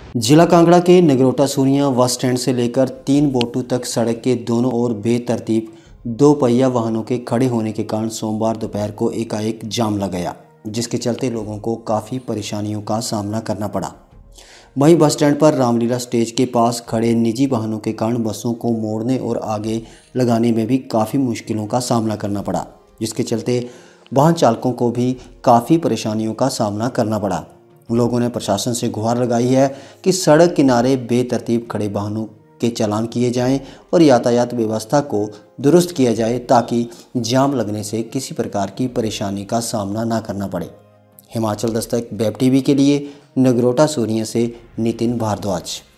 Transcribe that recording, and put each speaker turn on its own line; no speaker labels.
जिला कांगड़ा के Nagrota Surian bus stand से लेकर 3 बोटू तक सड़क के दोनों ओर बेतरतीब दो पहिया वाहनों के खड़े होने के कारण सोमवार दोपहर को एकाएक जाम लग गया, जिसके चलते लोगों को काफ़ी परेशानियों का सामना करना पड़ा। वहीं बस स्टैंड पर रामलीला स्टेज के पास खड़े निजी वाहनों के कारण बसों को मोड़ने और आगे लगाने में भी काफ़ी मुश्किलों का सामना करना पड़ा, जिसके चलते वाहन चालकों को भी काफ़ी परेशानियों का सामना करना पड़ा। लोगों ने प्रशासन से गुहार लगाई है कि सड़क किनारे बेतरतीब खड़े वाहनों के चालान किए जाएं और यातायात व्यवस्था को दुरुस्त किया जाए, ताकि जाम लगने से किसी प्रकार की परेशानी का सामना ना करना पड़े। हिमाचल दस्तक वेब टीवी के लिए नगरोटा सूरियां से नितिन भारद्वाज।